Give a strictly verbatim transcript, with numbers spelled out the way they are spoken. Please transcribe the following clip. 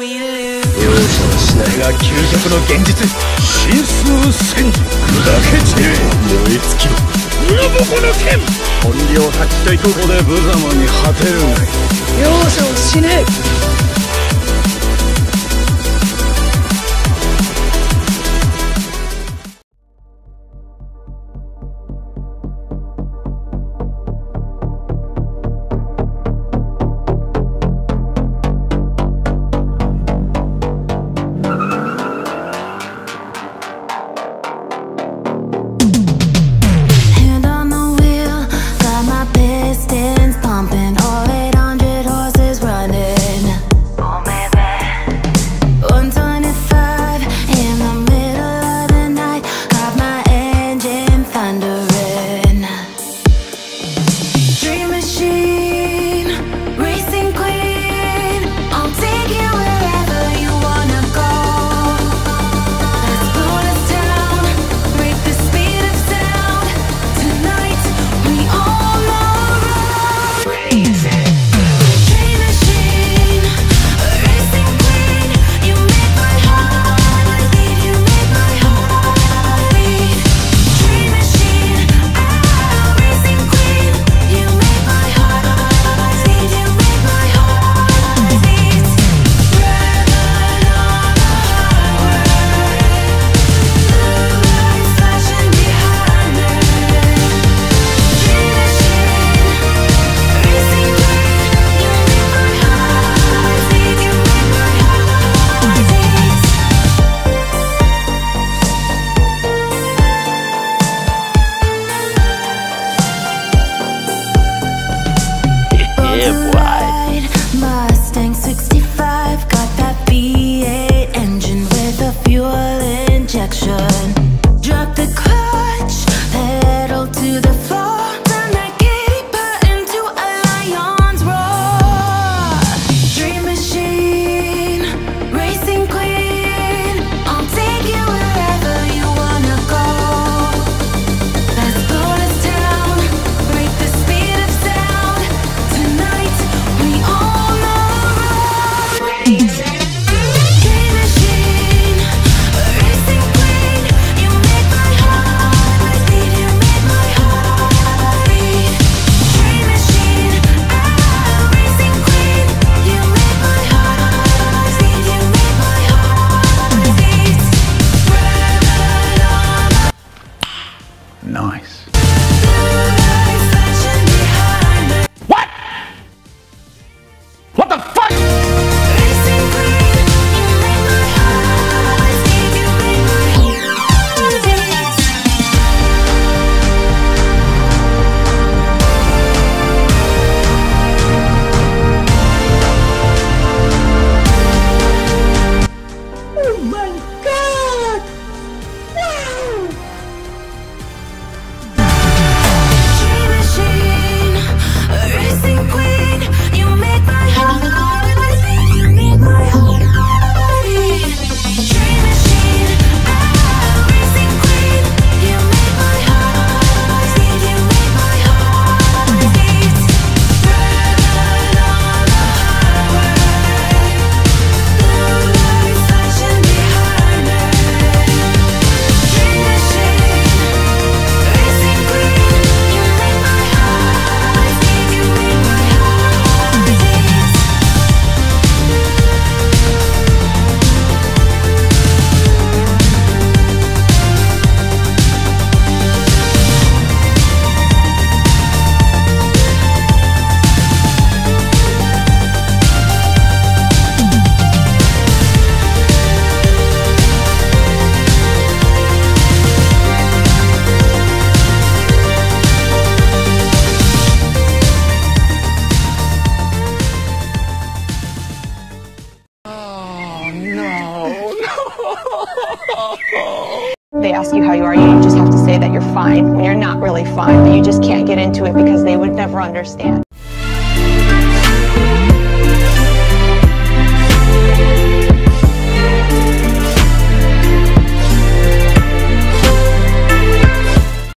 容赦はしないが究極の現実、真数戦時砕け散れ燃え尽きろ裏ボコの剣本領発揮とここで無様に果てるがい容赦をしねえ。 Nice. What? What the fuck? Oh my god! Wow! They ask you how you are, you just have to say that you're fine when you're not really fine, but you just can't get into it because they would never understand.